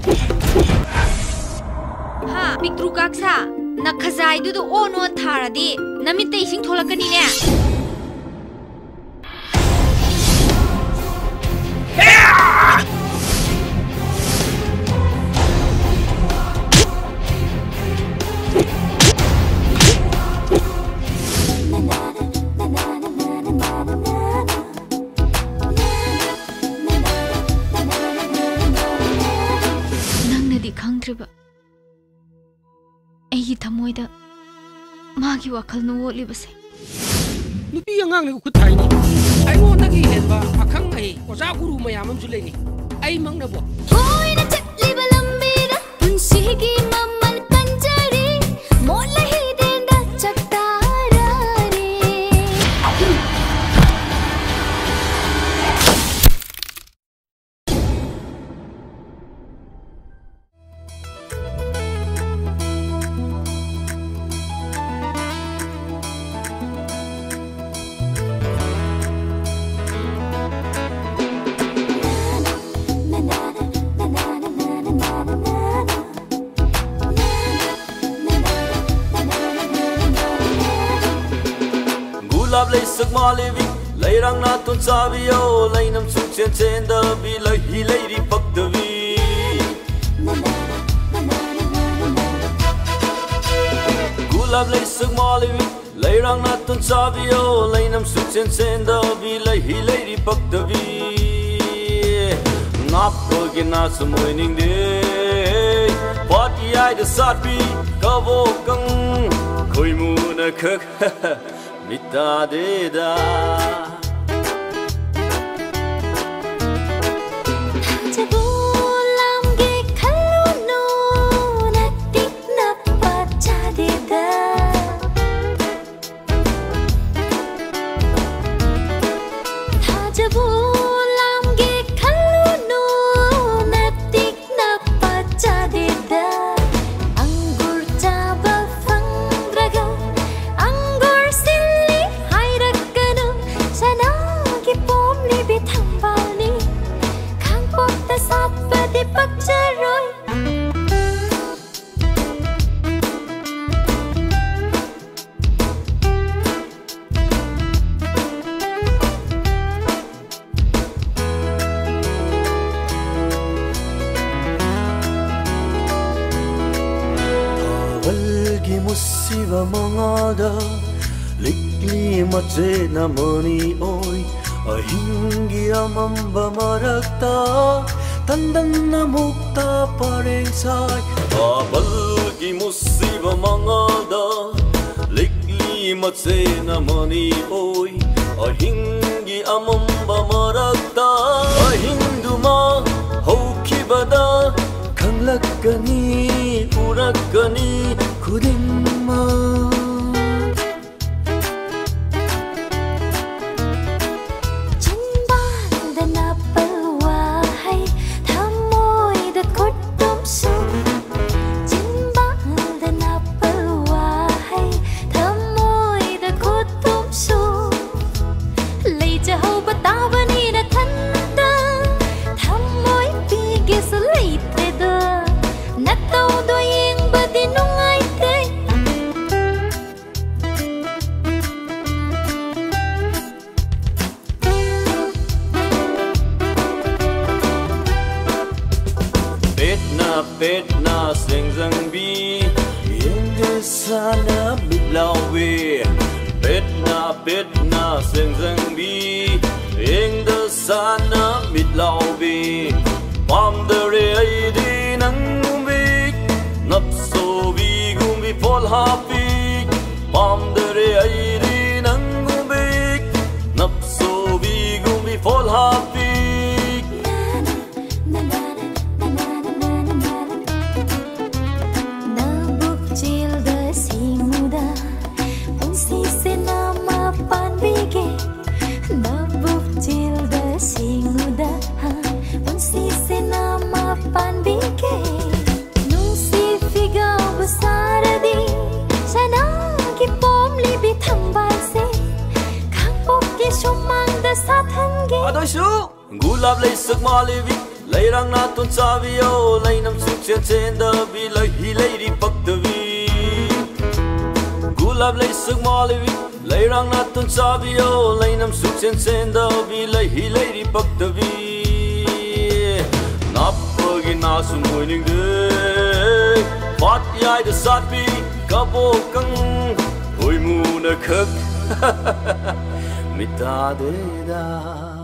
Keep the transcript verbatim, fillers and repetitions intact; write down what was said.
Ha, Pikru Kaksa, Nakazai do the Ono Taradi, Namite Sing Tolakanine. Ay thamoida magi wakal no woli base nupi angang ne ku thai ni ai mo na gi hen ba akhang ai oja guru mayam am julai ni ai mang na bo hoi na chatli balambi da punsi gi mamal kanjari mola hi den da chaktara re Gulab lay sak malivi lay rang na ton savio lay nam suk chen chen da bi lay hi lay ri pak da vi Gulab lay sak malivi lay rang na ton savio lay nam suk chen chen da bi lay hi lay ri pak da vi Ngap ko gina samoy ning de Pati ai da sat bi ka vo kang khoi mu na khak Mita deda Jabulam ge khaluno natik na pacha deda Jabulam ge khaluno natik na pacha deda Angur chaba fangraga Angur silli hairakanu Sanagi pomli bithambani Khangpok ta satpadi pakcharoi Walgi musiba mangada Likli mache na mani oi Ahingi amamba marakta Tandan na mukta pareng sai Walgi musiba mangada Likli mache na mani oi Ahingi amamba marakta Ahinduma haukibada Kanglakani urakani kudingma Chinbanda na pawahai Thamoy da kutum su Chinbanda na pawahai Thamoy da kutum su Lay jaho batawani na thanta Thamoy pigi sa lay Nataw do yeng badi nungay te Pet na pet na seng zang bi Yeng de sana bidlaw we Pet na pet na seng zang bi Yeng de sana bidlaw we Pam de re ay di nang Napso vi gumbi pol hapik Pam dere airi nang gumbik Napso vi gumbi pol hapik Nabuk chil da simuda Unsi se nama panbige Nabuk chil da simuda Unsi se nama panbige Saradi Sanagi pomli bithambal se Khangpok ke shumang da sathange Adoy su Gulab lay sak malivi lay rang na ton savio lay nam chen chen da vi lai hi lai ri pak da vi gulab lai suk ma lai vi lai rang na tun cha vi o lai nam su chen chen da vi lai hi lai ri pak da vi nap gi na su moi ning de pat yai da sat vi ka bo kang hoi mu na khak mi ta de da